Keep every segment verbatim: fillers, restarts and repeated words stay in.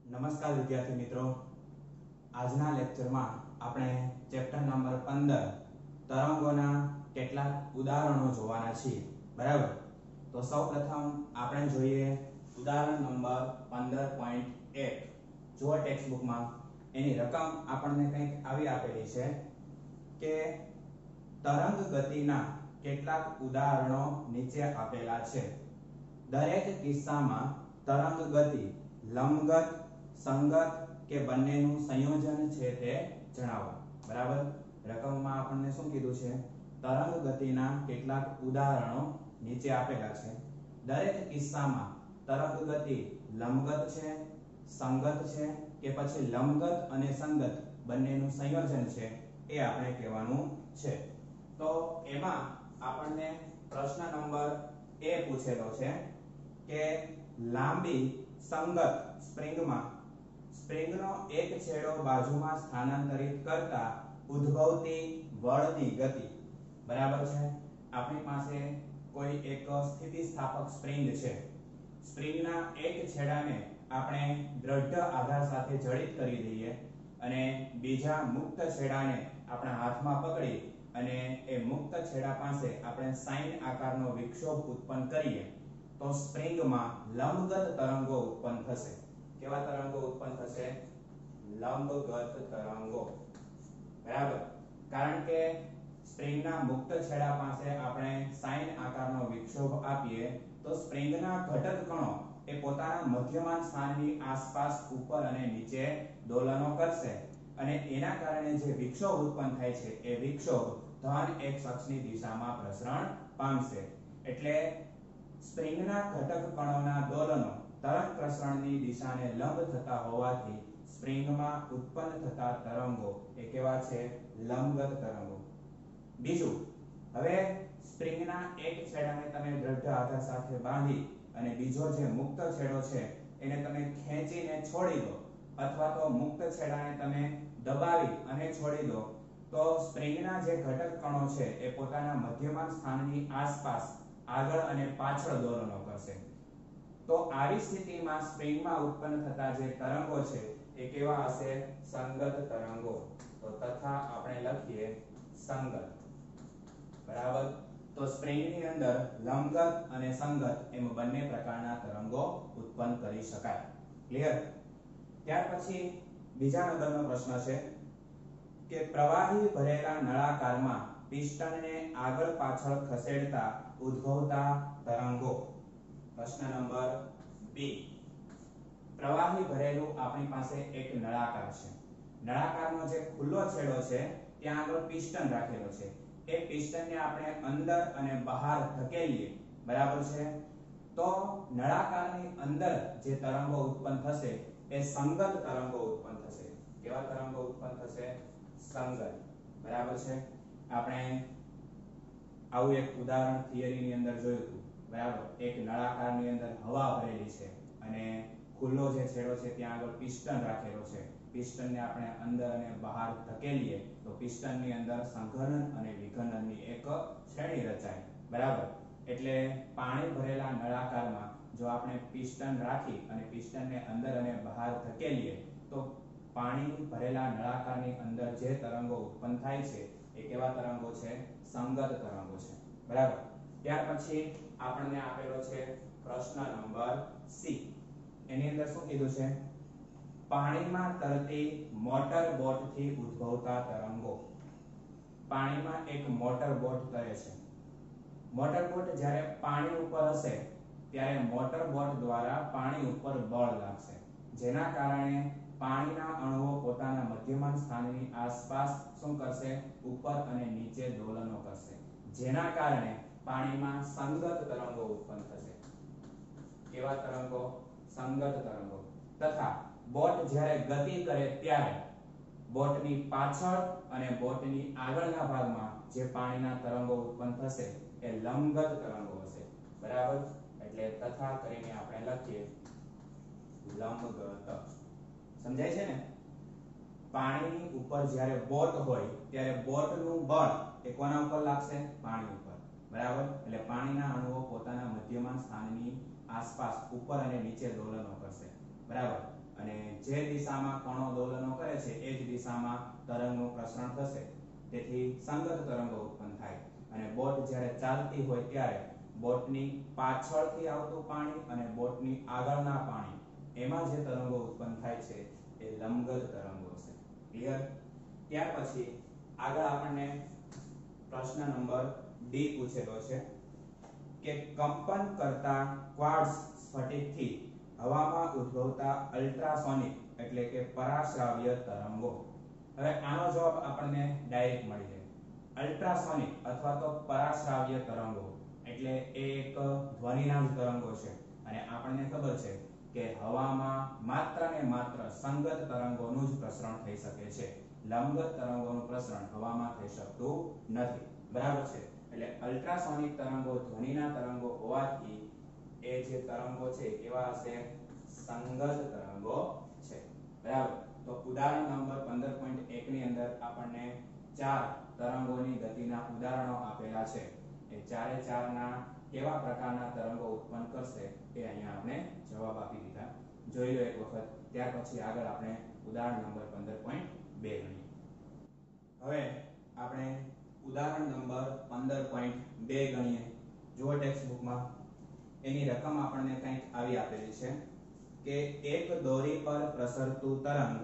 નમસ્કાર વિદ્યાર્થી મિત્રો, આજના લેક્ચરમાં આપણે ચેપ્ટર નંબર પંદર તરંગોના કેટલાક ઉદાહરણો જોવાના છીએ. બરાબર, તો સૌપ્રથમ આપણે જોઈએ ઉદાહરણ નંબર પંદર પોઈન્ટ એક. જો ટેક્સ્ટ બુકમાં એની રકમ આપણને કંઈક આવી આપેલી છે કે તરંગ ગતિના કેટલાક ઉદાહરણો નીચે આપેલા છે. દરેક કિસ્સામાં તરંગ ગતિ લંબગત, સંગત કે બંનેનું સંયોજન છે તે જણાવો. બરાબર, રકમમાં આપણને શું કીધું છે? તરંગ ગતિના કેટલાક ઉદાહરણો નીચે આપેલા છે. દરેક કિસ્સામાં તરંગ ગતિ લંબગત છે, સંગત છે કે પછી લંબગત અને સંગત બંનેનું સંયોજન છે એ આપણે કહેવાનું છે. તો એમાં આપણને પ્રશ્ન નંબર એ પૂછેલો છે કે લાંબી સંગત સ્પ્રિંગમાં સ્પ્રિંગનો એક છેડો બાજુમાં સ્થાનાંતરિત કરતા ઉદ્ભવતી બળની ગતિ. બરાબર છે, આપણી પાસે કોઈ એક સ્થિતિસ્થાપક સ્પ્રિંગ છે. સ્પ્રિંગના એક છેડાને આપણે દ્રઢ આધાર સાથે જડિત કરી દઈએ અને બીજા મુક્ત છેડાને આપણા હાથમાં પકડી અને એ મુક્ત છેડા પાસે આપણે સાઇન આકારનો વિક્ષોભ ઉત્પન્ન કરીએ તો સ્પ્રિંગમાં લંબગત તરંગો ઉત્પન્ન થશે. કેવા તરંગો ઉત્પન્ન થશે? લંબગત તરંગો. બરાબર, કારણ કે સ્પ્રિંગના મુક્ત છેડા પાસે આપણે સાઇન આકારનો વિક્ષોભ આપીએ તો સ્પ્રિંગના ઘટક કણો એ પોતાના મધ્યમાન સ્થાનની આસપાસ ઉપર અને નીચે દોલનો કરશે અને એના કારણે જે વિક્ષોભ ઉત્પન્ન થાય છે એ વિક્ષોભ ધન એક્સ અક્ષની દિશામાં પ્રસરણ પામશે. એટલે સ્પ્રિંગના ઘટક કણોના દોલનો તરંગ પ્રસરણની દિશાને લંબ થતા હોવાથી સ્પ્રિંગમાં ઉત્પન્ન થતા તરંગો એ કેવા છે? લંબગત તરંગો. બીજું, હવે સ્પ્રિંગના એક છેડાને તમે દ્રઢ આધાર સાથે બાંધી અને બીજો જે મુક્ત છેડો છે એને તમે ખેંચીને છોડી દો અથવા તો મુક્ત છેડાને તમે દબાવી અને છોડી દો તો સ્પ્રિંગના જે ઘટક કણો છે એ પોતાના મધ્યમાન સ્થાનની આસપાસ આગળ અને પાછળ દોલનો કરશે. તો આવી સ્થિતિમાં સ્પ્રિંગમાં ઉત્પન્ન થતા જે તરંગો છે એ કેવા હશે? સંગત તરંગો. તો તથા આપણે લખીએ સંગત. બરાબર, તો સ્પ્રિંગની અંદર લંબગત અને સંગત એમ બંને પ્રકારના તરંગો ઉત્પન્ન કરી શકાય. ક્લિયર? ત્યાર પછી બીજા નંબરનો પ્રશ્ન છે કે પ્રવાહી ભરેલા નળાકારમાં પિસ્ટનને આગળ પાછળ ખસેડતા ઉદ્ભવતા તરંગો. પ્રશ્ન નંબર બી. પ્રવાહી ભરેલું આપણી પાસે એક નળાકાર છે. નળાકારનો જે ખુલ્લો છેડો છે ત્યાં આગળ પિસ્ટન રાખેલો છે. એ પિસ્ટનને આપણે અંદર અને બહાર ધકેલીએ. બરાબર છે, તો નળાકારની અંદર જે તરંગો ઉત્પન્ન થશે એ સંગત તરંગો ઉત્પન્ન થશે. કેવા તરંગો ઉત્પન્ન થશે? સંગત. બરાબર છે, આપણે આવું એક ઉદાહરણ થિયરીની અંદર જોયું હતું. બરાબર, એક નળાકારની અંદર હવા ભરેલી છે અને ખુલ્લો જે છેડો છે ત્યાં આગળ પિસ્ટન રાખેલો છે. પિસ્ટનને આપણે અંદર અને બહાર ધકેલીએ તો પિસ્ટનની અંદર સંઘનન અને વિઘનનની એક શ્રેણી રચાય. બરાબર, એટલે પાણી ભરેલા નળાકારમાં જો આપણે પિસ્ટન રાખી અને પિસ્ટનને અંદર અને બહાર ધકેલીએ તો પાણી ભરેલા નળાકારની અંદર જે તરંગો ઉત્પન્ન થાય છે એ કેવા તરંગો છે? સંગત તરંગો છે. બરાબર, ત્યાર પછી આપણને આપેલો છે પ્રશ્ન નંબર સી. એની અંદર શું કીધું છે? પાણીમાં તરતી મોટર બોટથી ઉદ્ભવતા તરંગો. પાણીમાં એક મોટર બોટ તરે છે. મોટર બોટ જ્યારે પાણી ઉપર હશે ત્યારે મોટર બોટ દ્વારા પાણી ઉપર બળ લાગશે, જેના કારણે પાણીના અણુઓ પોતાના મધ્યમાન સ્થાનની આસપાસ શું કરશે? ઉપર અને નીચે દોલનો કરશે, જેના કારણે પાણીમાં સંગત તરંગો ઉત્પન્ન થશે. કેવા તરંગો? સંગત તરંગો. તથા બોટ જ્યારે ગતિ કરે ત્યારે બોટની પાછળ અને બોટની આગળના ભાગમાં જે પાણીના તરંગો ઉત્પન્ન થશે એ લંબગત તરંગો હશે. બરાબર, એટલે તથા કરીને આપણે લખીએ લંબગત. સમજાય છે ને? પાણીની ઉપર જ્યારે બોટ હોય ત્યારે બોટનું બળ એ કોના ઉપર લાગશે? પાણી ઉપર. બરાબર, એટલે પાણીના અણુઓ પોતાના મધ્યમાન સ્થાનની આસપાસ ઉપર અને નીચે દોલનો કરશે. બરાબર, અને જે દિશામાં કણો દોલનો કરે છે એ જ દિશામાં તરંગનું પ્રસરણ થશે, તેથી સંગત તરંગો ઉત્પન્ન થાય. અને બોટ જ્યારે ચાલતી હોય ત્યારે બોટની પાછળથી આવતું પાણી અને બોટની આગળના પાણી એમાં જે તરંગો ઉત્પન્ન થાય છે એ લંબગત તરંગો છે. ક્લિયર? ત્યાર પછી આગળ આપણને પ્રશ્ન નંબર ડી પૂછેલો છે કે કંપન કરતા ક્વાર્ટઝ સ્ફટિકથી હવામાં ઉદ્ભવતા અલ્ટ્રાસોનિક એટલે કે પરાશ્રાવ્ય તરંગો. હવે આનો જવાબ આપણને ડાયરેક્ટ મળી જાય. અલ્ટ્રાસોનિક અથવા તો પરાશ્રાવ્ય તરંગો એટલે એ એક ધ્વનિના જ તરંગો છે અને આપણને ખબર છે કે હવામાં માત્ર ને માત્ર સંગત તરંગોનું જ પ્રસરણ થઈ શકે છે. લંબગત તરંગોનું પ્રસરણ હવામાં થઈ શકતું નથી. બરાબર છે? એટલે અલ્ટ્રાસોનિક તરંગો ધ્વનિના તરંગો હોવાથી એ જે તરંગો છે કેવા હશે? સંગત તરંગો છે. બરાબર? તો ઉદાહરણ નંબર પંદર પોઈન્ટ એક ની અંદર આપણને ચાર તરંગોની ગતિના ઉદાહરણો આપેલા છે. એ ચારે ચારના કેવા પ્રકારના તરંગો ઉત્પન્ન કરશે એ અહીંયા આપણે જવાબ આપી દીધા. જોઈ લો એક વખત. ત્યાર પછી આગળ આપણે ઉદાહરણ નંબર પંદર પોઈન્ટ બે ગણીએ. હવે આપણે ઉદાહરણ નંબર પંદર પોઈન્ટ બે ગણીએ. જુઓ ટેક્સ્ટ બુકમાં એની રકમ આપણને કંઈક આવી આપેલી છે કે એક દોરી પર પ્રસરતું તરંગ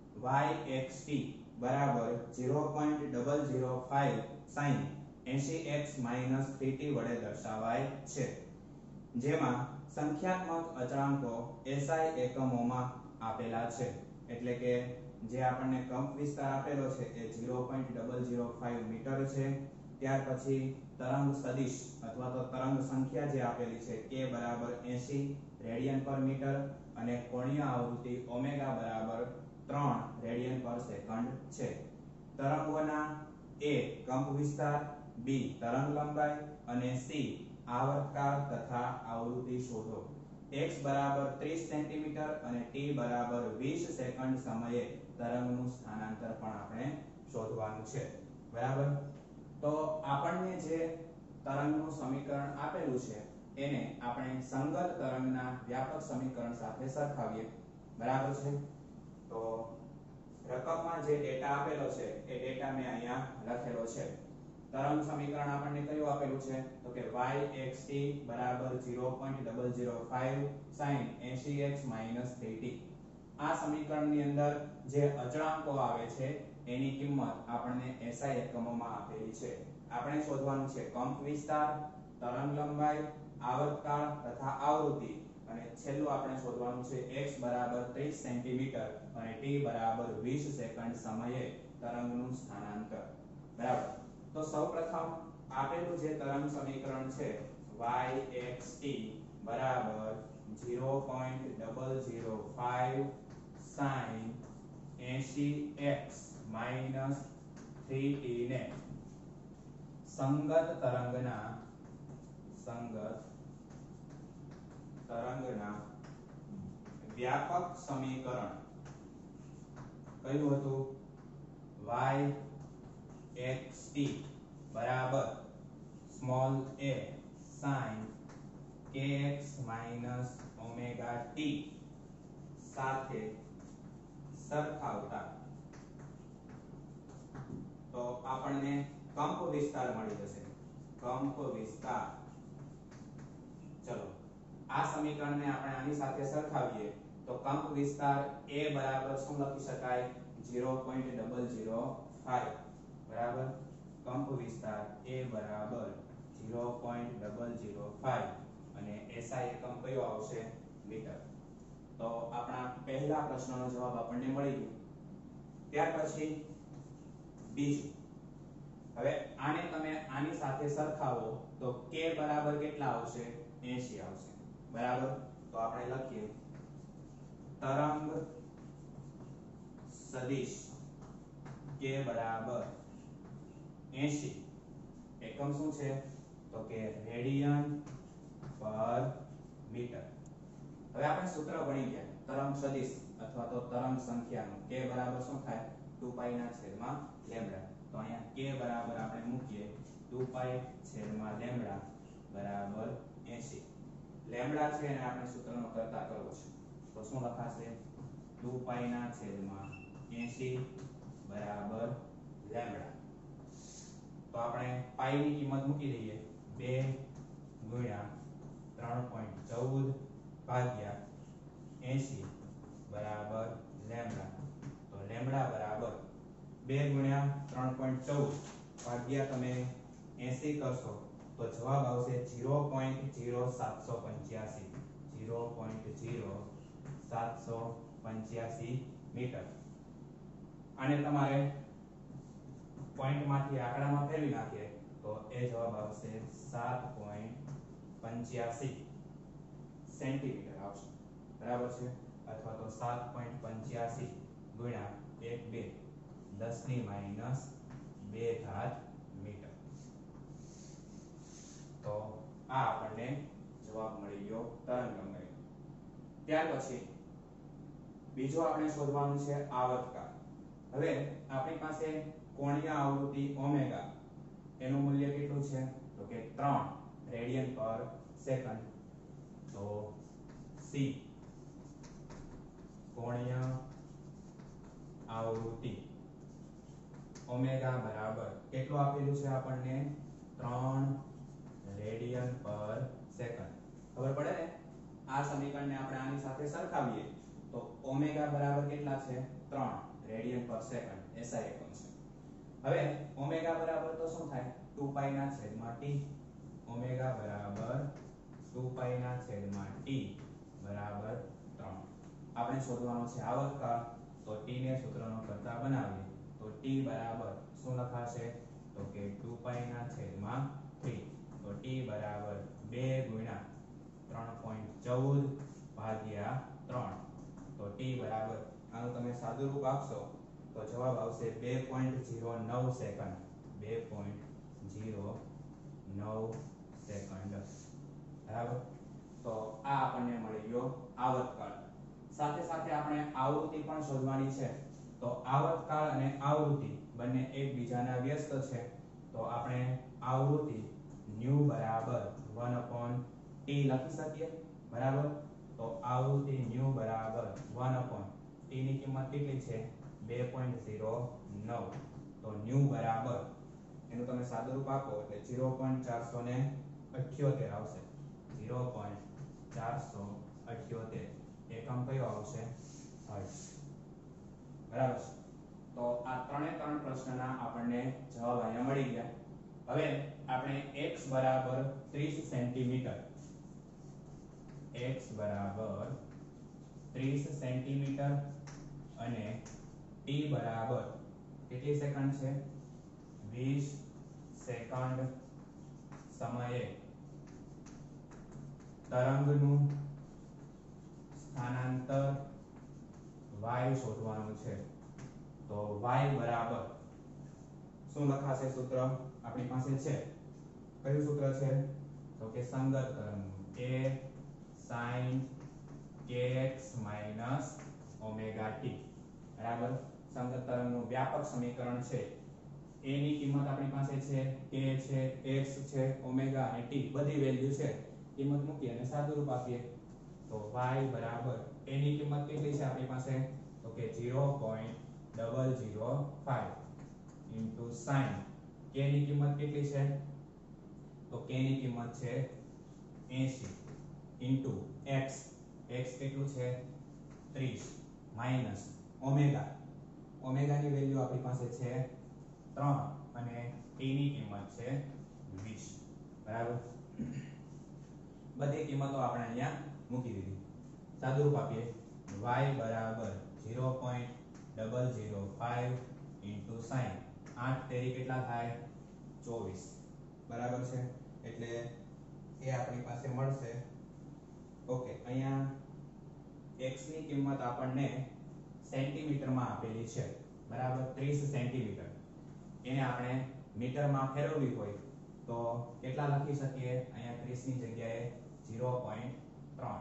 yxt બરાબર ઝીરો પોઈન્ટ ઝીરો ઝીરો પાંચ sin એંસી એક્સ - થ્રી ટી વડે દર્શાવાય છે, જેમાં સંખ્યાત્મક અચળાંકો એસઆઈ એકમોમાં આપેલા છે. એટલે કે જે આપણને કંપ વિસ્તાર આપેલો છે એ ઝીરો પોઈન્ટ ઝીરો ઝીરો પાંચ મીટર છે. ત્યાર પછી તરંગ સદિશ અથવા તો તરંગ સંખ્યા જે આપેલી છે કે બરાબર એંસી રેડિયન પર મીટર અને કોણીય આવૃત્તિ ઓમેગા બરાબર ત્રણ રેડિયન પર સેકન્ડ છે. તરંગોના a કંપ વિસ્તાર, b તરંગ લંબાઈ અને c આવર્તકાળ તથા આવૃત્તિ શોધો. x બરાબર ત્રીસ સેન્ટીમીટર અને t બરાબર વીસ સેકન્ડ સમયે તરંગનું સ્થાનાંતર પણ આપણે શોધવાનું છે. બરાબર? તો આપણને જે તરંગનું સમીકરણ આપેલું છે એને આપણે સંગત તરંગના વ્યાપક સમીકરણ સાથે સરખાવીએ. બરાબર છે? તો રકમમાં જે ડેટા આપેલો છે એ ડેટા મેં અહીંયા લખેલો છે. તરંગ સમીકરણ આપણને કયું આપેલું છે? તો કે yxt બરાબર ઝીરો પોઈન્ટ ઝીરો ઝીરો પાંચ sin એંસી એક્સ - થ્રી ટી. આ સમીકરણની અંદર જે અચળાંકો આવે છે એની કિંમત આપણને એસઆઈ એકમોમાં આપેલી છે. આપણે શોધવાનું છે કંપ વિસ્તાર, તરંગ લંબાઈ, આવર્તકાળ તથા આવૃત્તિ અને છેલ્લું આપણે શોધવાનું છે x બરાબર ત્રીસ સેન્ટીમીટર અને t બરાબર વીસ સેકન્ડ સમયે તરંગનું સ્થાનાંતર. બરાબર? તો સૌપ્રથમ આપેલું જે તરંગ સમીકરણ છે yxt બરાબર ઝીરો પોઈન્ટ ઝીરો ઝીરો પાંચ sin એંસી એક્સ - થ્રી ટી ને સંગત તરંગના સંગત તરંગના વ્યાપક સમીકરણ કયું હતું? yxt બરાબર small a sin kx - omega t સાથે સરખાવતા તો આપણને કંપ વિસ્તાર મળી જશે. કંપ વિસ્તાર. ચલો આ સમીકરણને આપણે આની સાથે સરખાવીએ તો કંપ વિસ્તાર a બરાબર શું લખી શકાય? ઝીરો પોઈન્ટ ઝીરો ઝીરો પાંચ. બરાબર? કંપ વિસ્તાર a બરાબર ઝીરો પોઈન્ટ ઝીરો ઝીરો પાંચ અને એસઆઈ એકમ કયો આવશે? મીટર. તો આપણા પહેલા પ્રશ્નનો જવાબ આપણને મળી ગયો. ત્યાર પછી બીજું. હવે આને તમે આની સાથે સરખાવો તો k બરાબર કેટલા આવશે? એંસી આવશે. બરાબર? તો આપણે લખીએ તરંગ સદિશ k બરાબર એંસી. એકમ શું છે? તો કે રેડિયન પર મીટર. હવે આપણે સૂત્ર ભણી ગયા તરંગ સદિશ અથવા તો તરંગ સંખ્યાનું. k બરાબર શું થાય? ટુ પાઈ ના છેદમાં લેમ્ડા. તો અહીંયા k બરાબર આપણે મૂકીએ ટુ પાઈ છેદમાં લેમ્ડા બરાબર એંસી. લેમ્ડા છે અને આપણે સૂત્રનો કરતા કરવો છે. તો શું લખાશે? ટુ પાઈ ના છેદમાં એંસી બરાબર લેમ્બડા. તો આપણે પાઈ ની કિંમત મૂકી દઈએ બે ગુણ્યા ત્રણ પોઈન્ટ ચૌદ ભાગ્યા એંસી બરાબર લેમ્બડા. તો લેમ્બડા બરાબર બે ગુણ્યા ત્રણ પોઈન્ટ ચૌદ ભાગ્યા તમે એંસી કરશો તો જવાબ આવશે ઝીરો પોઈન્ટ ઝીરો સાત પંચ્યાસી ઝીરો પોઈન્ટ ઝીરો સાત પંચ્યાસી મીટર. આને તમારે પોઈન્ટ માંથી આંકડામાં ફેરવી નાખીએ તો એ જવાબ આવશે સાત પોઈન્ટ પંચ્યાસી સેન્ટીમીટર આવશે. બરાબર છે. અથવા તો સાત પોઈન્ટ પંચ્યાસી ગુણ્યા એક બે દસ ની માઈનસ બે ઘાત મીટર. તો આ આપણને જવાબ મળી ગયો તરંગલંબાઈ. ત્યાર પછી બીજો આપણે શોધવાનું છે આવર્તકાળ. હવે આપણી પાસે કોણીય આવૃત્તિ ઓમેગા એનું મૂલ્ય કેટલું છે તો કે ત્રણ રેડિયન પર સેકન્ડ. તો સી કોણીય આવૃત્તિ ઓમેગા બરાબર કેટલું આપેલું છે આપણને ત્રણ રેડિયન પર સેકન્ડ. ખબર પડે ને આ સમીકરણને આપણે આની સાથે સરખાવીએ તો ઓમેગા બરાબર કેટલા છે ત્રણ રેડિયન પર સેકન્ડ એસઆઈ એકમ છે. હવે ઓમેગા બરાબર તો શું થાય ટુ પાઈ ના છેદમાં ટી. ઓમેગા બરાબર ટુ પાઈ ના છેદમાં ટી બરાબર ત્રણ. આપણે શોધવાનો છે આવર્તકાળ. તો ટી ને સૂત્રનો કરતા બનાવીએ તો ટી બરાબર શું લખાશે તો કે ટુ પાઈ ના છેદમાં ત્રણ. તો ટી બરાબર બે ગુણ્યા ત્રણ પોઈન્ટ ચૌદ ભાગ્યા ત્રણ. તો ટી બરાબર આનું તમે સાદું રૂપ આપશો તો જવાબ આવશે બે પોઈન્ટ ઝીરો નવ સેકન્ડ. બે પોઈન્ટ ઝીરો નવ સેકન્ડ. બરાબર. તો આ આપણને મળી ગયો આવર્તકાળ. સાથે સાથે આપણે આવૃત્તિ પણ શોધવાની છે. તો આવર્તકાળ અને આવૃત્તિ બંને એકબીજાના વ્યસ્ત છે. તો આપણે આવૃત્તિ ન્યુ બરાબર વન upon ટી લખી શકીએ. બરાબર. તો આવૃત્તિ ન્યુ બરાબર વન upon ટી ની કિંમત કેટલી છે બે પોઈન્ટ ઝીરો નવ. તો ન્યુ બરાબર એનું તમે સાદું રૂપ આપો એટલે ઝીરો પોઈન્ટ ચાર અઠ્યોતેર આવશે. ઝીરો પોઈન્ટ ચાર અઠ્યોતેર એકમ કયો આવશે હર્ટ્ઝ. બરાબર. તો આ ત્રણે ત્રણ પ્રશ્નના આપણને જવાબ અહીંયા મળી ગયા. હવે આપણે x બરાબર ત્રીસ સેન્ટીમીટર x બરાબર ત્રીસ સેન્ટીમીટર અને t બરાબર કેટલી સેકન્ડ છે વીસ સેકન્ડ સમયે તરંગનું સ્થાનાંતર y શોધવાનું છે. તો y બરાબર શું લખાશે સૂત્ર આપણી પાસે છે. કયું સૂત્ર છે તો કે સંગત તરંગનું a sin kx omega t. બરાબર. સંગત તરંગનું વ્યાપક સમીકરણ છે. a ની કિંમત આપણી પાસે છે k છે x છે ઓમેગા અને t બધી વેલ્યુ છે. કિંમત મૂકી અને સાદું રૂપ આપીએ તો y બરાબર a ની કિંમત કેટલી છે આપણી પાસે તો કે ઝીરો પોઈન્ટ ઝીરો ઝીરો પાંચ into sin k ની કિંમત કેટલી છે તો k ની કિંમત છે એંસી into x x કેટલું છે ત્રીસ માઈનસ ઓમેગા ઓમેગા ની વેલ્યુ આપણી પાસે છે ત્રણ અને t ની કિંમત છે વીસ. બરાબર. બધી કિંમતો આપણે અહીંયા મૂકી દીધી. સાદું રૂપ આપીએ y બરાબર ઝીરો પોઈન્ટ ઝીરો ઝીરો પાંચ into sin આઠ તેરી કેટલા થાય ચોવીસ. બરાબર છે. એટલે એ આપણી પાસે મળશે. ઓકે. અહીંયા x ની કિંમત આપણને સેન્ટીમીટરમાં આપેલી છે. બરાબર. ત્રીસ સેન્ટીમીટર. એને આપણે મીટરમાં ફેરવવી હોય તો કેટલા લખી શકીએ અહીંયા ત્રીસ ની જગ્યાએ ઝીરો પોઈન્ટ ત્રણ.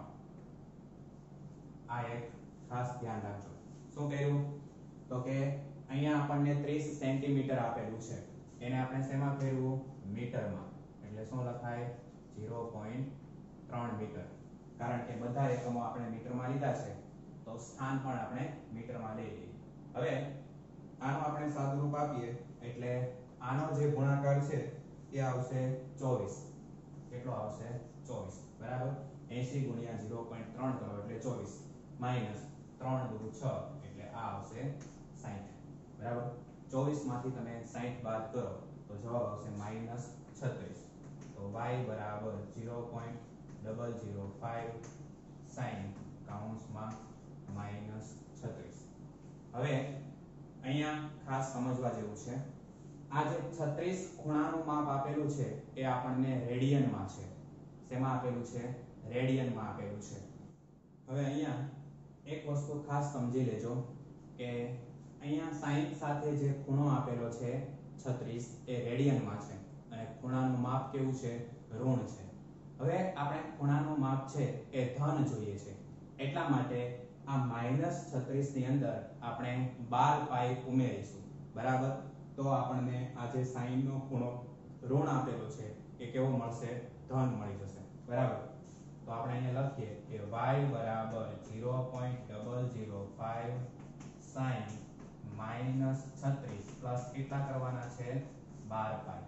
આ એક ખાસ ધ્યાન રાખજો. શું કર્યું તો કે અહીંયા આપણને ત્રીસ સેન્ટીમીટર આપેલું છે. એને આપણે શેમાં ફેરવું મીટરમાં. એટલે શું લખાય ઝીરો પોઈન્ટ ત્રણ મીટર. કારણ કે બધા એકમો આપણે મીટરમાં લીધા છે તો સ્થાન પણ આપણે મીટરમાં લઈ લઈએ. હવે આનો આપણે સાદુરૂપ આપીએ એટલે આનો જે ગુણાકાર છે એ આવશે ચોવીસ. કેટલો આવશે? ચોવીસ. બરાબર. એંસી ગુણ્યા ઝીરો પોઈન્ટ ત્રણ કરો એટલે ચોવીસ માઈનસ ત્રણ દુ છ એટલે આ આવશે સાઈઠ. બરાબર. ચોવીસ માંથી તમે સાઈઠ બાદ કરો તો જવાબ આવશે માઈનસ છત્રીસ. તો y બરાબર ઝીરો પોઈન્ટ ઝીરો ઝીરો પાંચ sin કૌંસમાં માઈનસ છત્રીસ. હવે અહીંયા ખાસ સમજવા જેવું છે, આ જે છત્રીસ ખૂણાનું માપ આપેલું છે એ આપણને રેડિયનમાં છે. શેમાં આપેલું છે? રેડિયનમાં આપેલું છે. હવે અહીંયા એક વસ્તુ ખાસ સમજી લેજો કે અહીંયા sin સાથે જે ખૂણો આપેલો છે છત્રીસ એ રેડિયનમાં છે અને ખૂણાનું માપ કેવું છે? ઋણ છે. હવે આપણે ખૂણાનું માપ છે એ ધન જોઈએ છે, એટલા માટે આ માઈનસ છત્રીસ ની અંદર આપણે બાર પાઈ ઉમેરીશું. બરાબર. તો આપણને આ જે sin નો ખૂણો ઋણ આપેલો છે એ કેવો મળશે? ધન મળી જશે. બરાબર. તો આપણે અહીંયા લખીએ કે y બરાબર ઝીરો પોઈન્ટ ઝીરો ઝીરો પાંચ sin માઈનસ છત્રીસ પ્લસ કેટલા કરવાના છે? બાર પાઈ.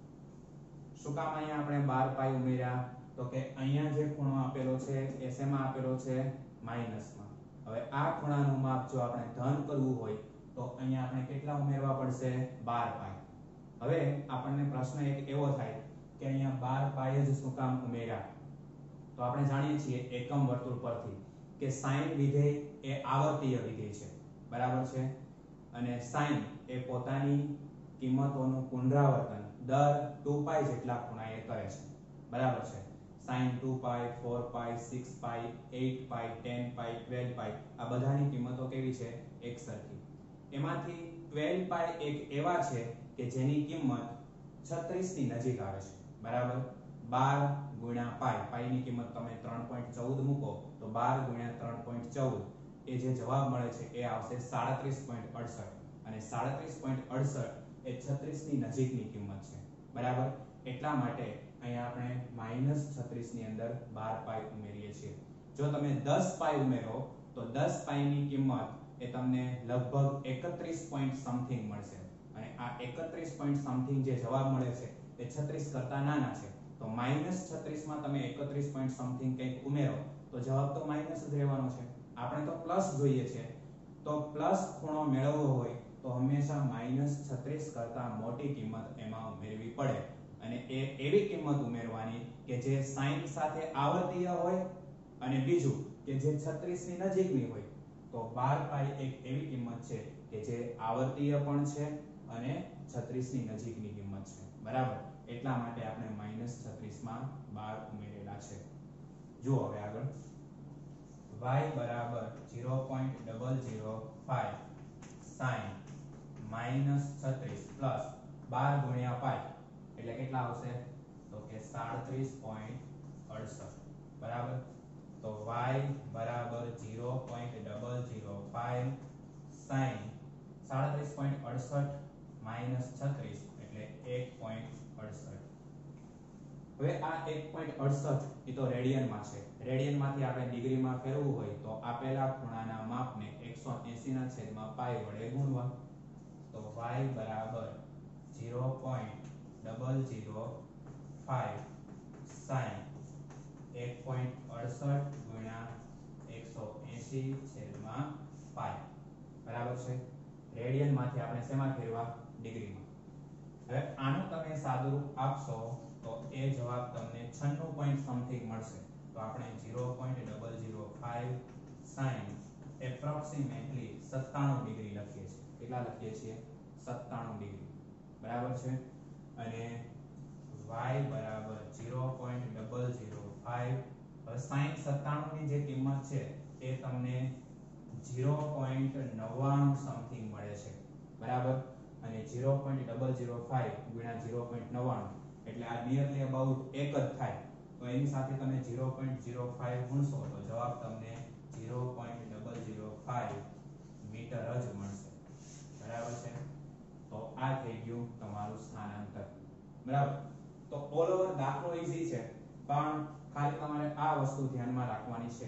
શું કામ અહીંયા આપણે બાર પાઈ ઉમેર્યા? તો કે અહીંયા જે ખૂણો આપેલો છે એ શેમાં આપેલો છે? માઈનસમાં. હવે આ ખૂણાનું માપ જો આપણે ધન કરવું હોય તો અહીંયા આપણે કેટલા ઉમેરવા પડશે? બાર પાઈ. હવે આપણને પ્રશ્ન એક એવો થાય કે અહીંયા બાર પાઈ જ શું કામ ઉમેર્યા? તો આપણે જાણીએ છીએ એકમ વર્તુળ પરથી કે sin વિધેય એ આવર્તીય વિધેય છે. બરાબર છે. અને sin એ પોતાની કિંમતોનું પુનરાવર્તન દર ટુ પાઈ જેટલા ખૂણાએ કરે છે. બરાબર છે. sin two pi, four pi, six pi, eight pi, ten pi, twelve pi આ બધાની કિંમતો કેવી છે? એક સરખી. એમાંથી ટ્વેલ્વ પાઈ એક એવા છે કે જેની કિંમત છત્રીસ ની નજીક આવે છે. બરાબર. બાર ગુણ્યા પાઈ, પાઈની કિંમત તમે ત્રણ પોઈન્ટ ચૌદ મૂકો તો બાર ગુણ્યા ત્રણ પોઈન્ટ ચૌદ એ જે જવાબ મળે છે એ આવશે સાડત્રીસ પોઈન્ટ અડસઠ. અને સાડત્રીસ પોઈન્ટ અડસઠ એ છત્રીસ ની નજીકની કિંમત છે. બરાબર. એટલા માટે અહીંયા આપણે માઈનસ છત્રીસ ની અંદર બાર પાઈ ઉમેરીએ છીએ. જો તમે દસ પાઈ ઉમેરો તો દસ પાઈની કિંમત એ તમને લગભગ એકત્રીસ પોઈન્ટ સમથિંગ મળશે. અને આ એકત્રીસ પોઈન્ટ સમથિંગ જે જવાબ મળે છે એ છત્રીસ કરતા નાના છે. તો માઈનસ છત્રીસ માં તમે એકત્રીસ પોઈન્ટ સમથિંગ કંઈક ઉમેરો તો જવાબ તો માઈનસ જ રહેવાનો છે. આપણે તો પ્લસ જોઈએ છે. તો પ્લસ ખૂણો મેળવવો હોય તો હંમેશા માઈનસ છત્રીસ કરતા મોટી કિંમત એમાં ઉમેરવી પડે. અને એ એવી કિંમત ઉમેરવાની કે જે sin સાથે આવર્તીય હોય અને બીજું કે જે છત્રીસ ની નજીકની હોય. તો બાર પાઈ એક એવી કિંમત છે કે જે આવર્તીય પણ છે અને છત્રીસ ની નજીકની કિંમત છે. બરાબર. એટલા માટે આપણે માઈનસ છત્રીસ માં બાર ઉમેરેલા છે. જુઓ હવે આગળ y બરાબર ઝીરો પોઈન્ટ ઝીરો ઝીરો પાંચ sin માઈનસ છત્રીસ પ્લસ બાર ગુણ્યા પાઈ એટલે કેટલા આવશે? તો કે સાડત્રીસ પોઈન્ટ અડસઠ. બરાબર. તો y બરાબર ઝીરો પોઈન્ટ ઝીરો ઝીરો પાંચ sin સાડત્રીસ પોઈન્ટ અડસઠ માઈનસ છત્રીસ એટલે એક પોઈન્ટ અડસઠ. હવે આ એક પોઈન્ટ અડસઠ એ તો રેડિયનમાં છે. રેડિયનમાંથી આપણે ડિગ્રીમાં ફેરવવું હોય તો આપેલા ખૂણાના માપને એકસો એંસી ના છેદમાં પાઈ વડે ગુણવા. તો y બરાબર ઝીરો પોઈન્ટ ઝીરો ઝીરો પાંચ sin એક પોઈન્ટ અડસઠ ગુણ્યા એકસો એંસી છેદમાં પાઈ. બરાબર છે. રેડિયનમાંથી આપણે શેમાં ફેરવા? ડિગ્રીમાં. હવે આનું તમે સાદુરૂપ આપશો તો એ જવાબ તમને છન્નું પોઈન્ટ સમથિંગ મળશે. તો આપણે ઝીરો પોઈન્ટ ઝીરો ઝીરો પાંચ sin એપ્રોક્સિમેટલી સત્તાણું ડિગ્રી લખીએ છીએ. કેટલા લખીએ છીએ? સત્તાણું ડિગ્રી. બરાબર છે. અને y બરાબર ઝીરો પોઈન્ટ ઝીરો ઝીરો પાંચ. હવે sin સત્તાણું ની જે કિંમત છે એ તમને ઝીરો પોઈન્ટ નવ્વાણું સમથિંગ મળે છે. બરાબર. અને ઝીરો પોઈન્ટ ઝીરો ઝીરો પાંચ ગુણ્યા ઝીરો પોઈન્ટ નવ્વાણું એટલે આ નિયરલી અબાઉટ એક જ થાય. તો એની સાથે તમે ઝીરો પોઈન્ટ ઝીરો પાંચ ગુણશો તો જવાબ તમને ઝીરો પોઈન્ટ ઝીરો ઝીરો પાંચ મીટર જ મળશે. બરાબર છે. તો આ થઈ ગયું તમારું સ્થાનાંતર. બરાબર. તો ઓલ ઓવર દાખલો ઈઝી છે પણ ખાલી તમારે આ વસ્તુ ધ્યાનમાં રાખવાની છે કે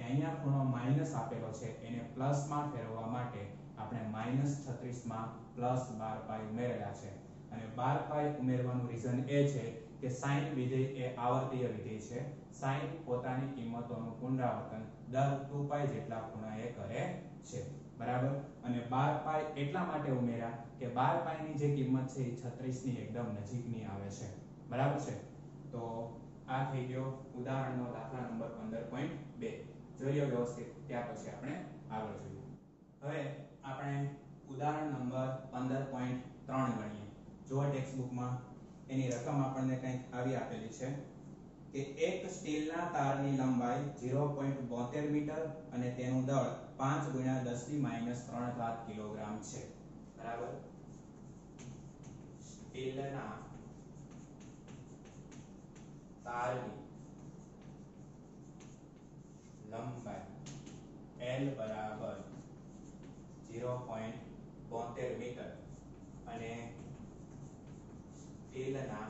અહીંયા ખૂણો માઈનસ આપેલો છે એને પ્લસ માં ફેરવવા માટે આપણે માઈનસ છત્રીસ માં પ્લસ બાર પાઈ ઉમેરેલા છે અને બાર પાઈ ઉમેરવાનું રીઝન એ છે કે sin વિધેય એ આવર્તીય વિધેય છે. sin પોતાની કિંમતોનું પુનરાવર્તન દર ટુ પાઈ જેટલા ખૂણાએ કરે છે. બરાબર. અને બાર પાઈ એટલા માટે ઉમેર્યા કે બાર પાઈ ની જે કિંમત છે એ છત્રીસ ની એકદમ નજીકની આવે છે. બરાબર છે. તો આ થઈ ગયો ઉદાહરણનો દાખલા નંબર પંદર પોઈન્ટ બે. જોઈએ વ્યવસ્થિત, ત્યાર પછી આપણે આગળ જોઈએ. હવે આપણે ઉદાહરણ નંબર પંદર પોઈન્ટ ત્રણ ગણીએ. જો ટેક્સ્ટ બુકમાં એની રકમ આપણને કંઈક આવી આપેલી છે કે એક સ્ટીલના તારની લંબાઈ ઝીરો પોઈન્ટ બોતેર મીટર અને તેનું દળ પાંચ ગુણ્યા દસ ની માઈનસ ત્રણ ઘાત કિલોગ્રામ છે. બરાબર. સ્ટીલના તારની લંબાઈ L બરાબર ઝીરો પોઈન્ટ બોતેર મીટર અને સ્ટીલના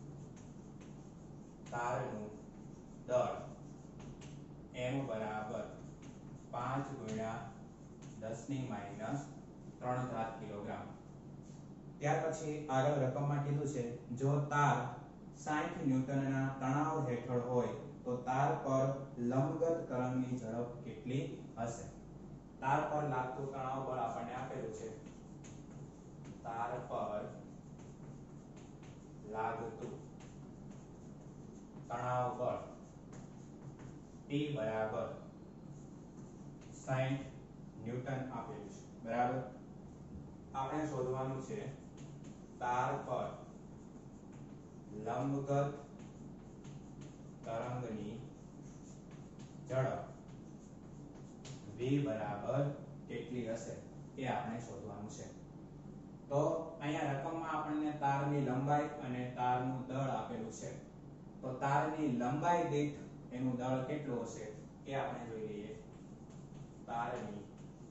તારનું દળ M બરાબર પાંચ ગુણ્યા દસ ની માઈનસ ત્રણ ઘાત કિલોગ્રામ. ત્યાર પછી આગળ રકમમાં કીધું છે જો તાર સાઠ ન્યૂટનના તણાવ હેઠળ હોય તો તાર પર લંબગત તરંગની ઝડપ કેટલી હશે. તાર પર લાગતું તણાવ બળ આપણને આપેલું છે. તાર પર લાગતું તણાવ બળ T બરાબર સાઠ ન્યૂટન આપેલું છે. બરાબર. આપણે શોધવાનું છે તાર પર લંબગત તરંગની ઝડપ v બરાબર કેટલી હશે એ આપણે શોધવાનું છે. તો અહીંયા રકમમાં આપણને તારની લંબાઈ અને તારનું દળ આપેલું છે. તો તારની લંબાઈ દીઠ એનું દળ કેટલું હશે એ આપણે જોઈ લઈએ. તારની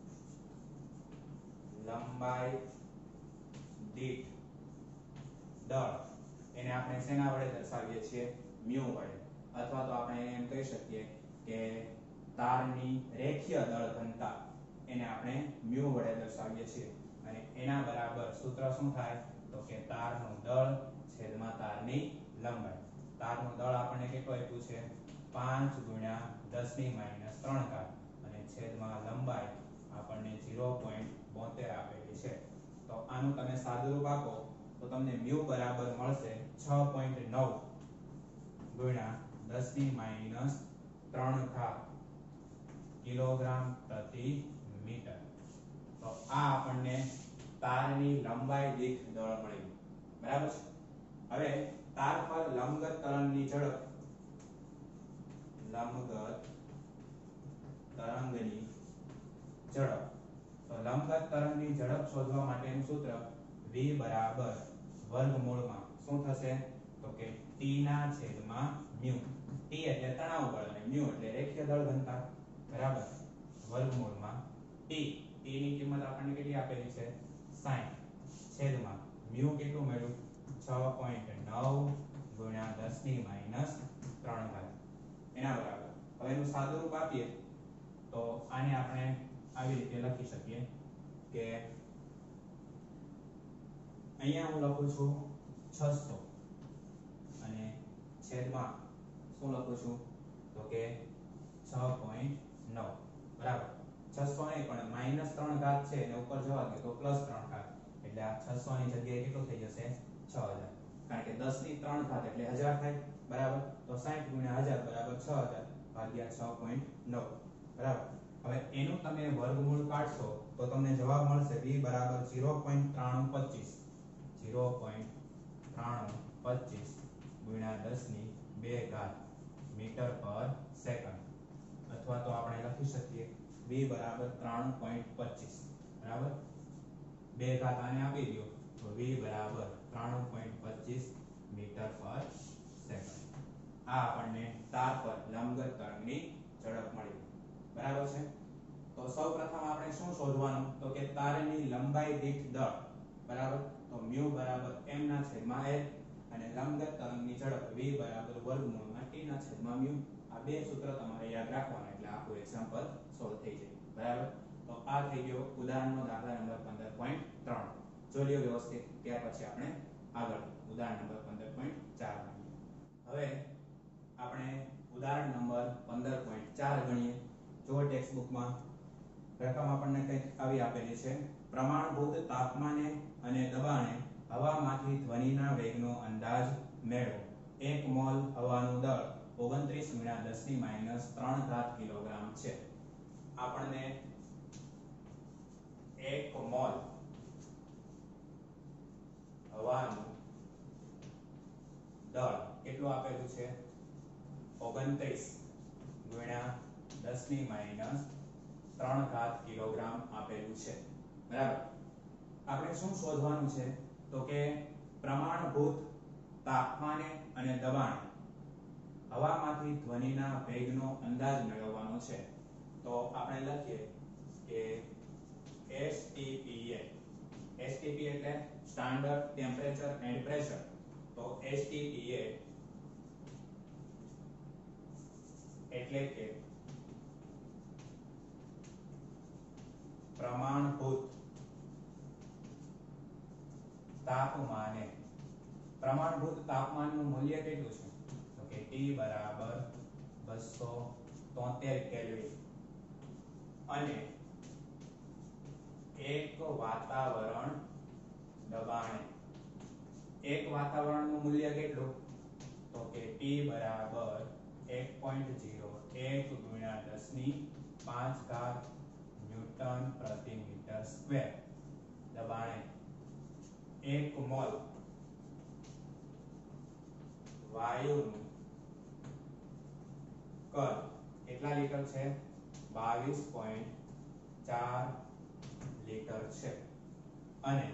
લંબાઈ દીઠ દળ એને આપણે શેના વડે દર્શાવીએ છીએ? મ્યુ વડે. અથવા તો આપણે એમ કહી શકીએ કે તારની રેખીય દળ ઘનતા એને આપણે મ્યુ વડે દર્શાવીએ છીએ અને એના બરાબર સૂત્ર શું થાય તો કે તારનું દળ છેદમાં તારની લંબાઈ. તારનું દળ આપણને કેટલું આપ્યું છે? પાંચ ગુણ્યા દસ ની માઈનસ ત્રણ ઘાત અને છેદમાં લંબાઈ આપણને ઝીરો પોઈન્ટ બોતેર આપેલી છે. તો આનું તમે સાદુરૂપ આપો તો તમને મ્યુ બરાબર મળશે છ પોઈન્ટ નવ ગુણ્યા દસ ની માઈનસ ત્રણ ઘાત કિલોગ્રામ પ્રતિ મીટર. તો આ આપણને તારની લંબાઈ દીઠ દળ મળ્યું. બરાબર છે. હવે તાર પર લંબગત તરંગની ઝડપ લંબગત તરંગની ઝડપ તો લંબગત તરંગની ઝડપ શોધવા માટેનું સૂત્ર v બરાબર વર્ગમૂળમાં શું થશે તો કે t ના છેદમાં મ્યુ. t એટલે તણાવ બળ અને મ્યુ એટલે રેખીય દળ ઘનતા. બરાબર. વર્ગમૂળમાં t t ની કિંમત આપણને કેટલી આપેલી છે? સાઠ છેદમાં મ્યુ કેટલું મળ્યું? છ પોઈન્ટ નવ ગુણ્યા દસ ની માઈનસ ત્રણ ઘાત એના બરાબર. હવે એનું સાદુરૂપ આપીએ તો આને આપણે આવી રીતે લખી શકીએ કે અહીંયા હું લખું છું છસો અને છેદમાં શું લખું છું તો કે છ પોઈન્ટ નવ. બરાબર. છસો નહીં પણ માઈનસ ત્રણ ઘાત છે અને ઉપર જવા દે તો પ્લસ ત્રણ ઘાત એટલે આ છસો ની જગ્યાએ કેટલું થઈ જશે? છ હજાર. કારણ કે દસ ની ત્રણ ઘાત એટલે હજાર થાય. બરાબર. તો સાઠ ગુણ્યા હજાર બરાબર છ હજાર ભાગ્યા છ પોઈન્ટ નવ. બરાબર. હવે એનું તમે વર્ગમૂળ કાઢશો તો તમને જવાબ મળશે v બરાબર ઝીરો પોઈન્ટ ત્રાણું પચીસ ઝીરો પોઈન્ટ ત્રાણું પચીસ ગુણ્યા દસ ની બે ઘાત મીટર પર સેકન્ડ. અથવા તો આપણે લખી શકીએ v બરાબર ત્રાણું પોઈન્ટ પચીસ. બરાબર. બે ઘાત આને આપી દો તો v બરાબર ત્રાણું પોઈન્ટ પચીસ મીટર પર સેકન્ડ. આ આપણને તાર પર લંબગત તરંગની ઝડપ મળી. બરાબર છે. તો સૌપ્રથમ આપણે શું શોધવાનું તો કે તારની લંબાઈ દીઠ દળ. બરાબર. તો મ્યુ બરાબર m ના છેદમાં l અને લંબગત તરંગની ઝડપ v બરાબર વર્ગમૂળમાં t ના છેદમાં મ્યુ. આ બે સૂત્ર તમારે યાદ રાખવાના એટલે આખું એક્ઝામ્પલ સોલ્વ થઈ જાય બરાબર. તો આ થઈ ગયો ઉદાહરણનો દાખલા નંબર પંદર પોઈન્ટ ત્રણ. જોઈ લો વ્યવસ્થિત, ત્યાર પછી આપણે આગળ ઉદાહરણ નંબર પંદર પોઈન્ટ ચાર ગણીએ. હવે આપણે ઉદાહરણ નંબર પંદર પોઈન્ટ ચાર ગણીએ. જો ટેક્સ્ટ બુકમાં રકમ આપણને કંઈક આવી આપેલી છે. પ્રમાણભૂત તાપમાને અને દબાણે હવામાંથી ધ્વનિના વેગનો અંદાજ મેળવો. એક મોલ હવાનું દળ ઓગણત્રીસ ગુણ્યા દસ ની માઈનસ ત્રણ ઘાત કિલોગ્રામ છે. આપણને એક મોલ હવાનું દળ કેટલું આપેલું છે? ઓગણત્રીસ ગુણ્યા દસ ની માઈનસ ત્રણ ઘાત કિલોગ્રામ આપેલું છે બરાબર. આપણે શું શોધવાનું છે? તો કે પ્રમાણભૂત તાપમાને અને દબાણે હવામાંથી ધ્વનિના વેગનો અંદાજ મેળવવાનો છે. તો આપણે લખીએ કે S T P A. S T P એટલે સ્ટાન્ડર્ડ ટેમ્પરેચર એન્ડ પ્રેશર. તો S T P A એટલે કે પ્રમાણભૂત તાપમાને. પ્રમાણભૂત તાપમાનનું મૂલ્ય કેટલું છે? તો કે T બરાબર બસો તોતેર કેલ્વિન અને એક વાતાવરણ દબાણે. એક વાતાવરણનું મૂલ્ય કેટલું? તો કે T બરાબર એક પોઈન્ટ ઝીરો એક ગુણ્યા દસ ની પાંચ ઘાત ન્યૂટન પ્રતિ મીટર સ્ક્વેર. દબાણે એક મોલ વાયુનું કદ કેટલા લીટર છે? બાવીસ પોઈન્ટ ચાર લીટર છે અને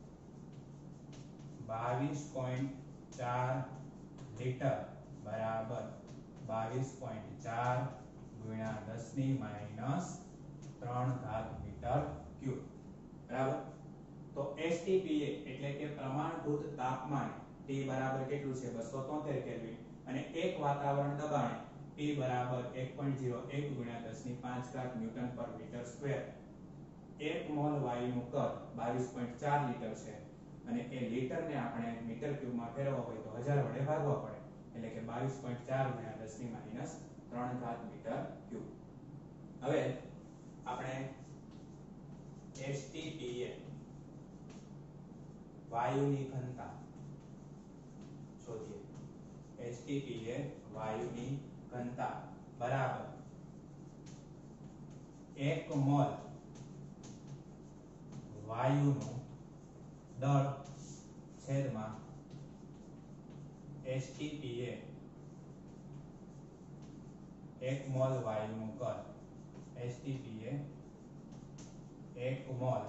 બાવીસ પોઈન્ટ ચાર લીટર બરાબર બાવીસ પોઈન્ટ ચાર ગુણ્યા દસ ની માઈનસ ત્રણ ઘાત મીટર ક્યુબ બરાબર. તો S T P A એટલે કે પ્રમાણભૂત તાપમાન T બરાબર કેટલું છે? બસો તોતેર કેલ્વિન અને એક વાતાવરણ દબાણ T બરાબર એક પોઈન્ટ ઝીરો એક ગુણ્યા દસ ની પાંચ ઘાત ન્યૂટન પર મીટર સ્ક્વેર. એક મોલ વાયુનું કદ બાવીસ પોઈન્ટ ચાર લીટર છે અને એ લીટરને આપણે મીટર ક્યુબમાં ફેરવવા હોય તો હજાર વડે ભાગવા પડે એટલે કે બાવીસ પોઈન્ટ ચાર ગુણ્યા દસ ની માઈનસ ત્રણ ઘાત મીટર ક્યુબ. હવે આપણે S T P A વાયુની ઘનતા શોધીએ. S T P A વાયુની ઘનતા બરાબર એક મોલ વાયુનું દળ છેદમાં S T P A એક મોલ વાયુનું કદ. S T P A એક મોલ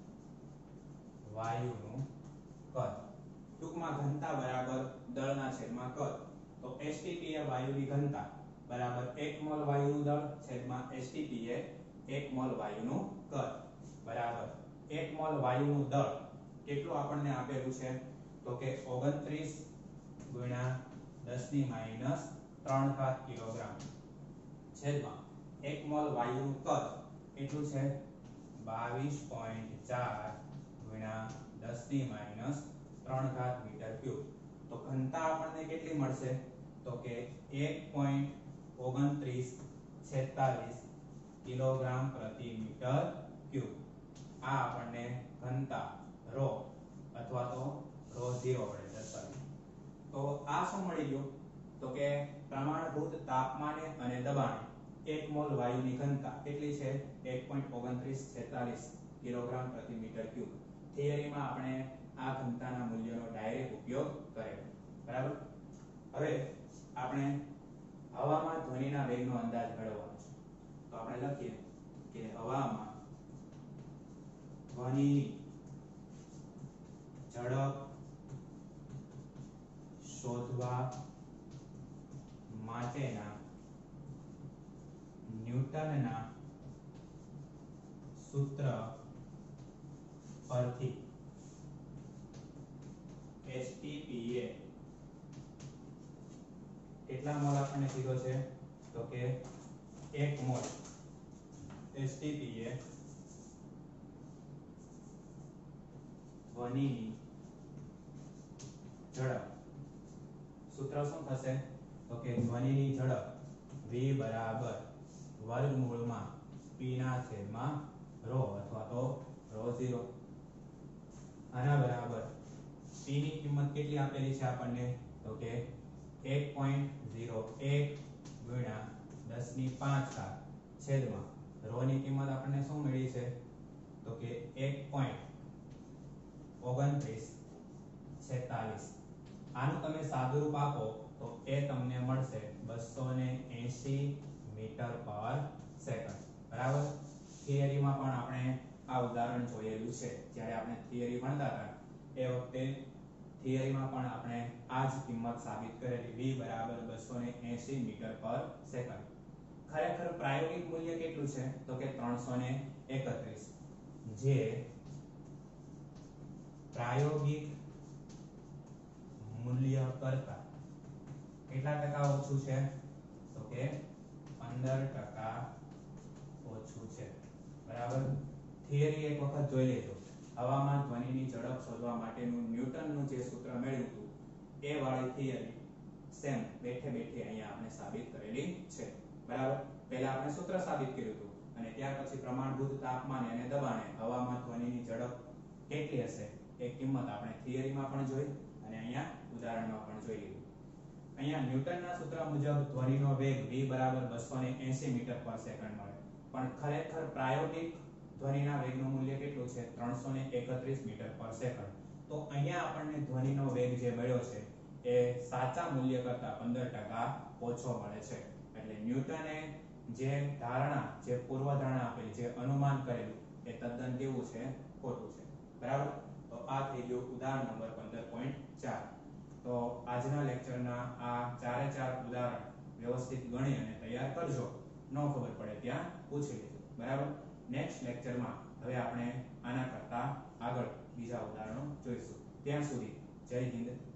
વાયુનું કદ. ટૂંકમાં ઘનતા બરાબર દળના છેદમાં કદ. તો S T P A વાયુની ઘનતા બરાબર એક મોલ વાયુનું દળ છેદમાં S T P A એક મોલ વાયુનું કદ બરાબર એક મોલ વાયુનું દળ કેટલું આપણને આપેલું છે? તો કે ઓગણત્રીસ ગુણ્યા દસ ની માઈનસ ત્રણ ઘાત કિલોગ્રામ છેદમાં એક મોલ વાયુનું કદ કેટલું છે? બાવીસ પોઈન્ટ ચાર ગુણ્યા દસ ની માઈનસ ત્રણ ઘાત મીટર ક્યુબ. તો ઘનતા આપણને કેટલી મળશે? તો કે એક પોઈન્ટ ઓગણત્રીસ છેતાલીસ કિલોગ્રામ પ્રતિ મીટર ક્યુબ. આ આપણને ઘનતા રો અથવા તો રો ઝીરો વડે દર્શાવી. તો આ શું મળી ગયું? તો કે પ્રમાણભૂત તાપમાને અને દબાણે એક મોલ વાયુની ઘનતા કેટલી છે? એક પોઈન્ટ ઓગણત્રીસ છેતાલીસ કિલોગ્રામ પ્રતિ મીટર ક્યુબ. થિયરીમાં આપણે આ ઘનતાના મૂલ્યનો ડાયરેક્ટ ઉપયોગ કરેલો બરાબર. હવે આપણે હવામાં ધ્વનિના વેગનો અંદાજ મેળવવાનો છે. તો આપણે લખીએ કે હવામાં ધ્વનિની ઝડપ શોધવા માટેના ન્યૂટનના સૂત્ર પરથી S T P A કેટલા મોલ આપણને કીધો છે? તો કે એક મોલ એસટીપી એ ધ્વનિની ઝડપ. સૂત્ર શું થશે? તો કે ધ્વનિની ઝડપ v બરાબર વર્ગમૂળમાં p ના છેદમાં ρ અથવા તો ρ ઝીરો. આના બરાબર p ની કિંમત કેટલી આપેલી છે આપણને? તો કે એક પોઈન્ટ ઝીરો એક ગુણ્યા દસ ની પાંચ ઘાત છેદમાં ρ ની કિંમત આપણને શું મળી છે? તો કે એક પોઈન્ટ ઓગણત્રીસ છેતાલીસ. આનું તમે સાદુરૂપ આપો તો એ તમને મળશે બસો એંસી મીટર પર સેકન્ડ. બરાબર. થિયરીમાં પણ આપણે આ ઉદાહરણ જોયેલું છે. જ્યારે આપણે થિયરી ભણતા હતા એ વખતે થિયરીમાં પણ આપણે આ જ કિંમત સાબિત કરેલી v બરાબર બસો એંસી મીટર પર સેકન્ડ. ખરેખર પ્રાયોગિક મૂલ્ય કેટલું છે? તો કે ત્રણસો એકત્રીસ, જે પ્રાયોગિક મૂલ્ય કરતા કેટલા ટકા ઓછું છે? તો કે પંદર ટકા ઓછું છે. બરાબર. થિયરી એક વખત જોઈ લેજો. હવામાન ધ્વનિની ઝડપ શોધવા માટેનું ન્યૂટનનું જે સૂત્ર મેળવ્યું હતું એ વાળી થિયરી સેમ બેઠે બેઠે અહીંયા આપણે સાબિત કરેલી છે. બરાબર. પહેલા આપણે સૂત્ર સાબિત કર્યું હતું અને ત્યાર પછી પ્રમાણભૂત તાપમાન અને દબાણે હવામાન ધ્વનિની ઝડપ કેટલી હશે એ કિંમત આપણે થિયરીમાં પણ જોઈ અને અહીંયા ઉદાહરણમાં પણ જોઈ લીધું. અહીંયા ન્યૂટનના સૂત્ર મુજબ ધ્વનિનો વેગ v બરાબર બસો એંસી મીટર પર સેકન્ડ મળે. પણ ખરેખર પ્રાયોગિક ધ્વનિના વેગનું મૂલ્ય કેટલું છે? ત્રણસો એકત્રીસ મીટર પર સેકન્ડ. તો અહીંયા આપણને ધ્વનિનો વેગ જે મળ્યો છે એ સાચા મૂલ્ય કરતા પંદર ટકા ઓછો મળે છે. એટલે ન્યૂટને જે ધારણા જે પૂર્વધારણા આપેલી જે અનુમાન કરેલું એ તદ્દન કેવું છે? ખોટું છે. બરાબર. તો આ થઈ ગયું ઉદાહરણ નંબર પંદર પોઈન્ટ ચાર. તો આજના લેક્ચરના આ ચારે ચાર ઉદાહરણ વ્યવસ્થિત ગણી અને તૈયાર કરજો. ન ખબર પડે ત્યાં પૂછી લેજો. બરાબર. નેક્સ્ટ લેક્ચરમાં હવે આપણે આના કરતા આગળ બીજા ઉદાહરણો જોઈશું. ત્યાં સુધી જય હિન્દ.